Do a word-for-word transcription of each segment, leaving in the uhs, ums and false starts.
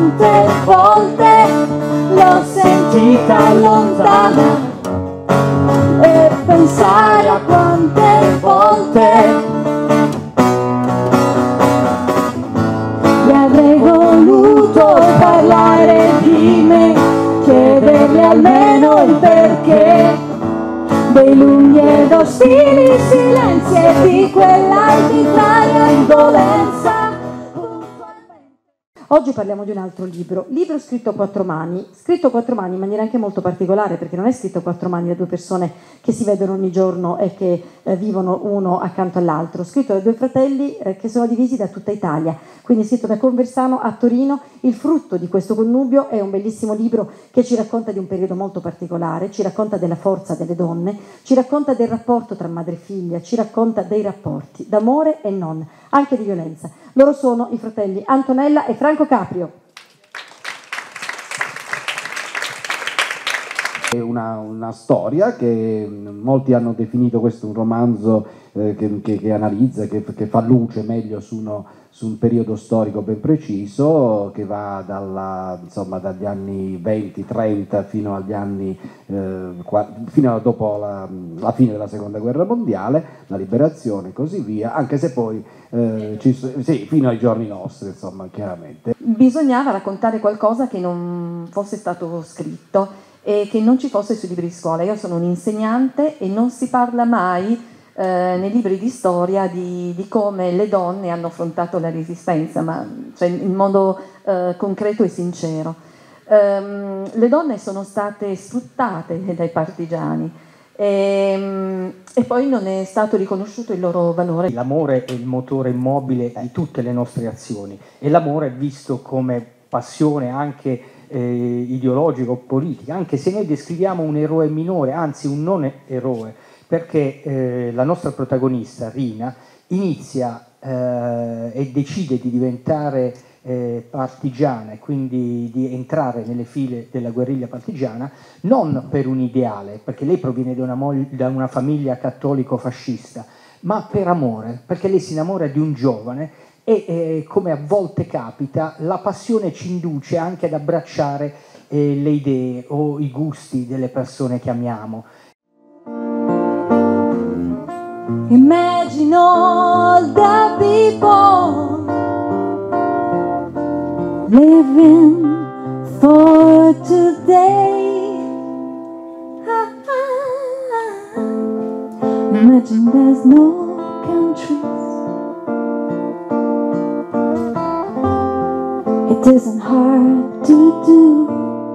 quante volte l'ho sentita lontana e pensare a quante volte gli avrei voluto parlare di me, chiederle almeno il perché dei lunghi ed ostili silenzi e di quell'arbitraria indolenza. Oggi parliamo di un altro libro, libro scritto a quattro mani, scritto a quattro mani in maniera anche molto particolare, perché non è scritto a quattro mani da due persone che si vedono ogni giorno e che eh, vivono uno accanto all'altro, scritto da due fratelli eh, che sono divisi da tutta Italia, quindi scritto da Conversano a Torino. Il frutto di questo connubio è un bellissimo libro che ci racconta di un periodo molto particolare, ci racconta della forza delle donne, ci racconta del rapporto tra madre e figlia, ci racconta dei rapporti d'amore e non, anche di violenza. Loro sono i fratelli Antonella e Franco Caprio. È una, una storia che molti hanno definito questo un romanzo eh, che, che, che analizza, che, che fa luce meglio su, uno, su un periodo storico ben preciso, che va dalla, insomma, dagli anni venti trenta fino agli anni eh, fino a dopo la, la fine della seconda guerra mondiale, la liberazione e così via, anche se poi eh, ci, sì, fino ai giorni nostri, insomma, chiaramente. Bisognava raccontare qualcosa che non fosse stato scritto e che non ci fosse sui libri di scuola. Io sono un insegnante e non si parla mai eh, nei libri di storia di, di come le donne hanno affrontato la resistenza, ma cioè, in modo eh, concreto e sincero. Um, le donne sono state sfruttate dai partigiani e, e poi non è stato riconosciuto il loro valore. L'amore è il motore immobile di tutte le nostre azioni e l'amore è visto come passione anche eh, ideologico, politica, anche se noi descriviamo un eroe minore, anzi un non eroe, perché eh, la nostra protagonista, Rina, inizia eh, e decide di diventare eh, partigiana e quindi di entrare nelle file della guerriglia partigiana non per un ideale, perché lei proviene da una, da una famiglia cattolico-fascista, ma per amore, perché lei si innamora di un giovane e eh, come a volte capita la passione ci induce anche ad abbracciare eh, le idee o i gusti delle persone che amiamo. Imagine all the people living for today. Imagine there's no countries. It isn't hard to do.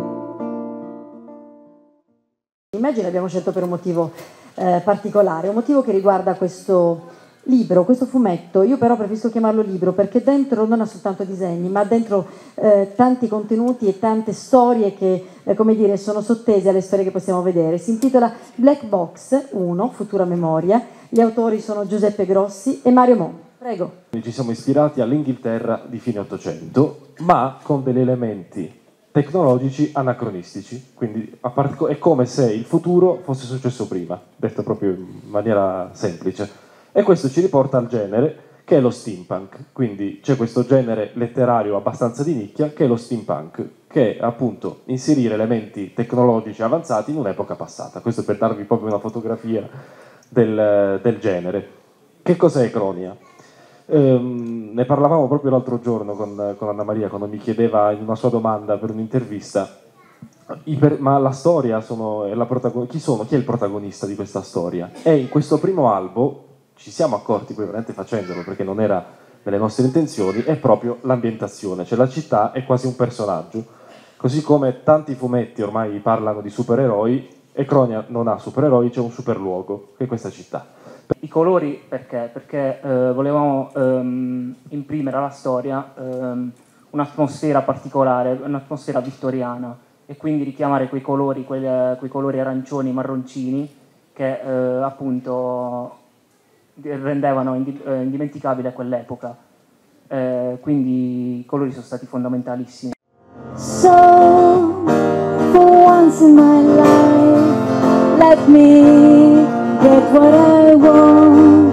Immagine abbiamo scelto per un motivo eh, particolare, un motivo che riguarda questo libro, questo fumetto. Io però preferisco chiamarlo libro perché dentro non ha soltanto disegni, ma ha dentro eh, tanti contenuti e tante storie che, eh, come dire, sono sottese alle storie che possiamo vedere. Si intitola Black Box uno, Futura Memoria. Gli autori sono Giuseppe Grossi e Mario Mon. Prego. Ci siamo ispirati all'Inghilterra di fine Ottocento, ma con degli elementi tecnologici anacronistici, quindi è come se il futuro fosse successo prima, detto proprio in maniera semplice. E questo ci riporta al genere che è lo steampunk, quindi c'è questo genere letterario abbastanza di nicchia che è lo steampunk, che è appunto inserire elementi tecnologici avanzati in un'epoca passata. Questo per darvi proprio una fotografia del, del genere. Che cos'è Cronia? Um, ne parlavamo proprio l'altro giorno con, con Anna Maria quando mi chiedeva in una sua domanda per un'intervista iper, ma la storia sono, è la chi sono? Chi è il protagonista di questa storia? E in questo primo albo ci siamo accorti poi veramente facendolo perché non era nelle nostre intenzioni, è proprio l'ambientazione, cioè la città è quasi un personaggio, così come tanti fumetti ormai parlano di supereroi e Cronia non ha supereroi, c'è un superluogo che è questa città. I colori perché? Perché eh, volevamo ehm, imprimere alla storia ehm, un'atmosfera particolare, un'atmosfera vittoriana e quindi richiamare quei colori, quei, quei colori arancioni, marroncini che eh, appunto rendevano indimenticabile quell'epoca. Eh, quindi i colori sono stati fondamentalissimi. So, for once in my life, let me get what I want.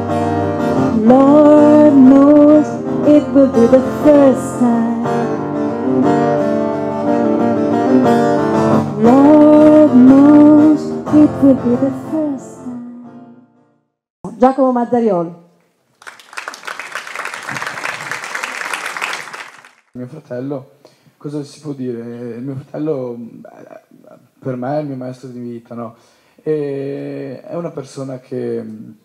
Lord knows it will be the first time. could be the first time. Giacomo Mazzarioli. Mio fratello, cosa si può dire? Il mio fratello per me è il mio maestro di vita, no? E è una persona che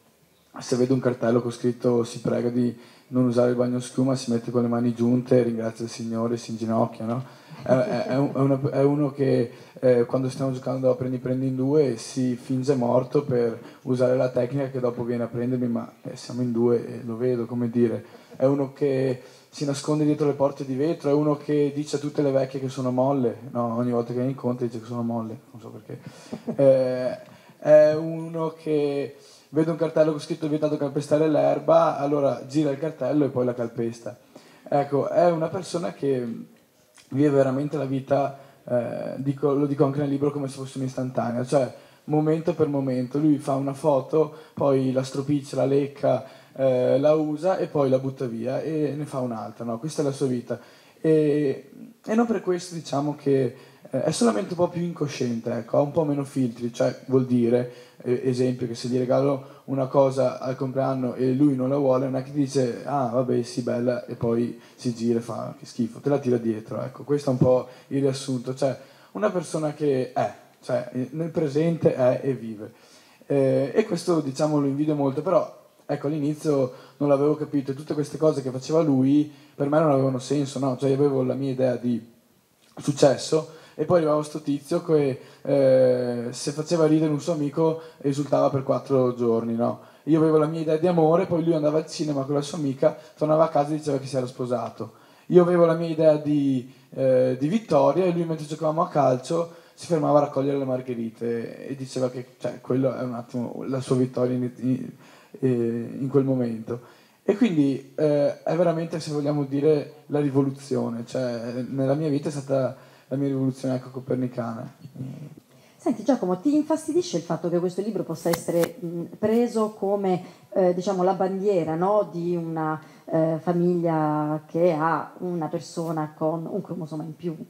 se vede un cartello con scritto si prega di non usare il bagnoschiuma, si mette con le mani giunte, ringrazia il Signore, si inginocchia, no? È, è, è, una, è uno che eh, quando stiamo giocando a prendi prendi in due si finge morto per usare la tecnica che dopo viene a prendermi, ma eh, siamo in due e lo vedo, come dire. È uno che si nasconde dietro le porte di vetro, è uno che dice a tutte le vecchie che sono molle, no, ogni volta che viene incontro dice che sono molle, non so perché. Eh, è uno che vede un cartello con scritto vietato calpestare l'erba, allora gira il cartello e poi la calpesta. Ecco, è una persona che vive veramente la vita, eh, dico, lo dico anche nel libro, come se fosse un'istantanea, cioè momento per momento. Lui fa una foto, poi la stropiccia, la lecca, eh, la usa e poi la butta via e ne fa un'altra, no? Questa è la sua vita. E, e non per questo diciamo che eh, è solamente un po' più incosciente, ecco, ha un po' meno filtri, cioè vuol dire, eh, esempio, che se gli regalo una cosa al compleanno e lui non la vuole, non è che dice ah vabbè sì bella e poi si gira e fa che schifo, te la tira dietro, ecco, questo è un po' il riassunto, cioè una persona che è, cioè nel presente è e vive, eh, e questo diciamo lo invidio molto, però ecco all'inizio non l'avevo capito e tutte queste cose che faceva lui per me non avevano senso, no? Cioè io avevo la mia idea di successo e poi arrivava sto tizio che eh, se faceva ridere un suo amico esultava per quattro giorni, no? Io avevo la mia idea di amore, poi lui andava al cinema con la sua amica, tornava a casa e diceva che si era sposato. Io avevo la mia idea di, eh, di vittoria e lui mentre giocavamo a calcio si fermava a raccogliere le margherite e diceva che cioè, quello è un attimo la sua vittoria in, in, in quel momento. E quindi eh, è veramente, se vogliamo dire, la rivoluzione, cioè nella mia vita è stata la mia rivoluzione ecco, copernicana. Senti Giacomo, ti infastidisce il fatto che questo libro possa essere mh, preso come eh, diciamo, la bandiera, no? Di una eh, famiglia che ha una persona con un cromosoma in più?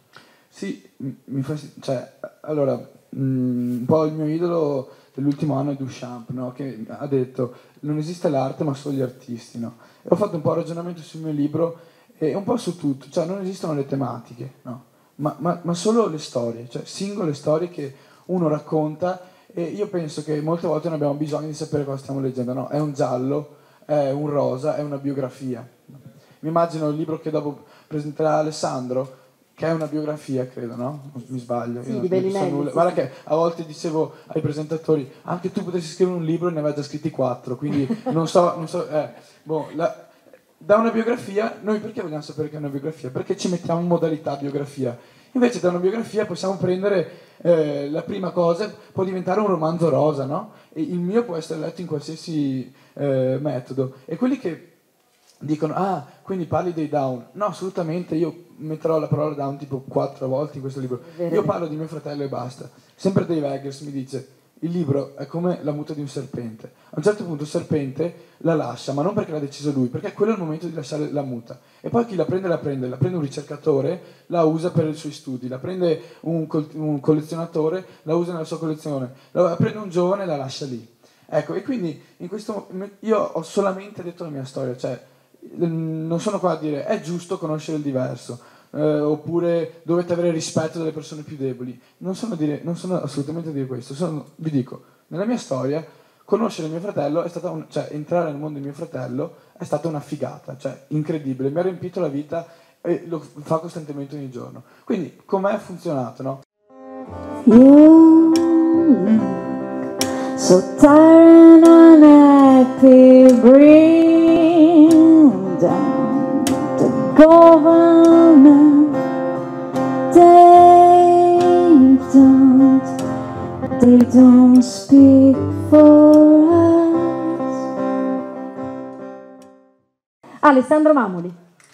Sì, mi fa, cioè, allora, mh, un po' il mio idolo dell'ultimo anno è Duchamp, no? Che ha detto non esiste l'arte ma solo gli artisti, no? E ho fatto un po' ragionamento sul mio libro e un po' su tutto, cioè non esistono le tematiche, no? Ma, ma, ma solo le storie, cioè singole storie che uno racconta e io penso che molte volte non abbiamo bisogno di sapere cosa stiamo leggendo, no? È un giallo, è un rosa, è una biografia. Mi immagino il libro che dopo presenterà Alessandro, che è una biografia, credo, no? Mi sbaglio. Sì, io di non, non so Bellinelli. nulla. Sì, Guarda sì. che a volte dicevo ai presentatori, anche tu potresti scrivere un libro e ne aveva già scritti quattro, quindi non so, non so, eh, boh, la, da una biografia, noi perché vogliamo sapere che è una biografia? Perché ci mettiamo in modalità biografia. Invece da una biografia possiamo prendere eh, la prima cosa, può diventare un romanzo rosa, no? E il mio può essere letto in qualsiasi eh, metodo. E quelli che dicono, ah, quindi parli dei Down. No, assolutamente, io metterò la parola Down tipo quattro volte in questo libro. Io parlo di mio fratello e basta. Sempre Dave Eggers mi dice, il libro è come la muta di un serpente. A un certo punto il serpente la lascia, ma non perché l'ha deciso lui, perché quello è il momento di lasciare la muta. E poi chi la prende la prende, la prende un ricercatore, la usa per i suoi studi, la prende un, col- un collezionatore, la usa nella sua collezione, la prende un giovane e la lascia lì. Ecco, e quindi in questo io ho solamente detto la mia storia, cioè non sono qua a dire è giusto conoscere il diverso, eh, oppure dovete avere rispetto delle persone più deboli. Non sono, a dire, non sono assolutamente a dire questo, sono, vi dico, nella mia storia conoscere mio fratello è stata un, cioè entrare nel mondo di mio fratello è stata una figata, cioè incredibile, mi ha riempito la vita e lo fa costantemente ogni giorno. Quindi com'è funzionato, no? You look so tired and unhappy, bring down the government. They don't, they don't speak for us. Alessandro Mamoli.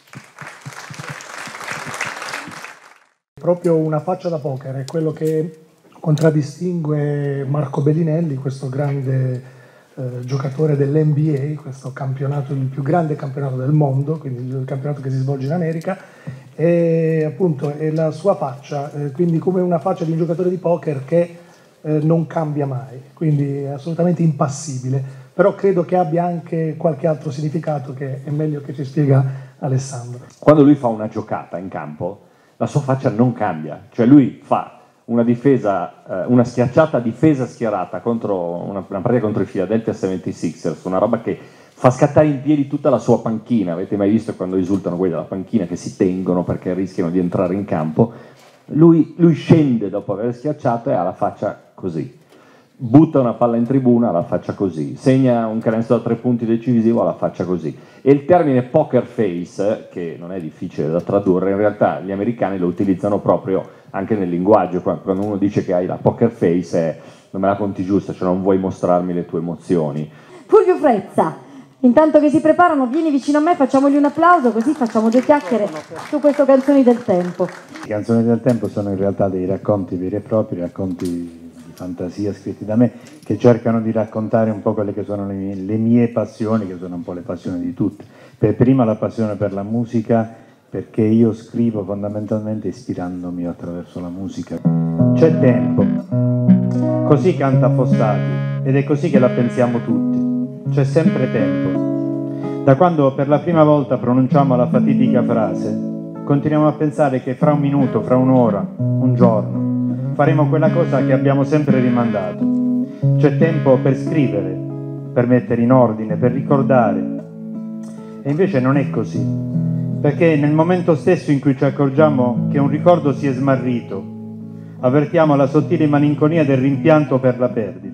Proprio una faccia da poker, è quello che contraddistingue Marco Bellinelli, questo grande eh, giocatore dell'N B A, questo campionato, il più grande campionato del mondo, quindi il campionato che si svolge in America, e appunto è la sua faccia, eh, quindi come una faccia di un giocatore di poker che eh, non cambia mai, quindi è assolutamente impassibile, però credo che abbia anche qualche altro significato che è meglio che ci spiega Alessandro. Quando lui fa una giocata in campo, la sua faccia non cambia, cioè lui fa una difesa, eh, una schiacciata difesa schierata contro una, una partita contro i Philadelphia settantasei ers, una roba che fa scattare in piedi tutta la sua panchina. Avete mai visto quando esultano quelli della panchina che si tengono perché rischiano di entrare in campo? Lui, lui scende dopo aver schiacciato e ha la faccia così, butta una palla in tribuna, ha la faccia così, segna un canestro da tre punti decisivo, ha la faccia così. E il termine poker face, che non è difficile da tradurre, in realtà gli americani lo utilizzano proprio anche nel linguaggio. Quando uno dice che hai la poker face è non me la conti giusta, cioè non vuoi mostrarmi le tue emozioni. Fulvio Frezza, intanto che si preparano, vieni vicino a me, facciamogli un applauso, così facciamo due chiacchiere su questo Canzoni del Tempo. I Canzoni del Tempo sono in realtà dei racconti veri e propri, racconti di fantasia scritti da me, che cercano di raccontare un po' quelle che sono le mie, le mie passioni, che sono un po' le passioni di tutti. Per prima la passione per la musica, perché io scrivo fondamentalmente ispirandomi attraverso la musica. C'è tempo, così canta Fossati, ed è così che la pensiamo tutti. C'è sempre tempo. Da quando per la prima volta pronunciamo la fatidica frase, continuiamo a pensare che fra un minuto, fra un'ora, un giorno, faremo quella cosa che abbiamo sempre rimandato. C'è tempo per scrivere, per mettere in ordine, per ricordare. E invece non è così, perché nel momento stesso in cui ci accorgiamo che un ricordo si è smarrito, avvertiamo la sottile malinconia del rimpianto per la perdita.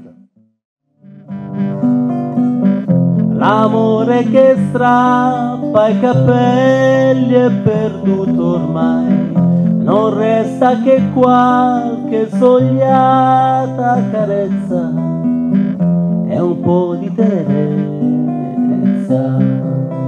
L'amore che strappa i capelli è perduto ormai, non resta che qualche sogliata carezza e un po' di tenerezza.